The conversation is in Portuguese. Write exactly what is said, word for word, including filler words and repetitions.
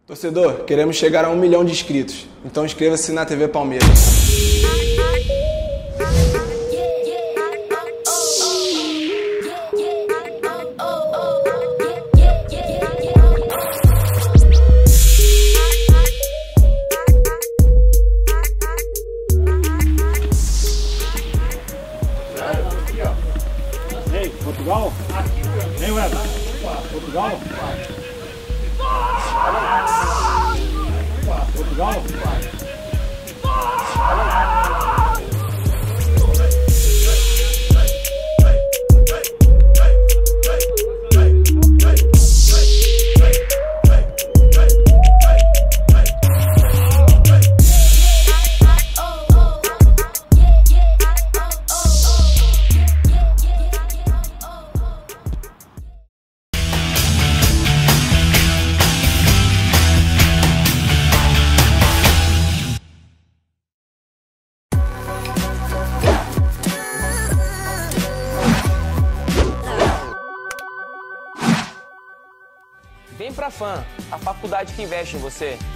Torcedor, queremos chegar a um milhão de inscritos, então inscreva-se na T V Palmeiras. Ei, Portugal? Ei, Weber? Portugal? Portugal? Vem pra F A M, a faculdade que investe em você.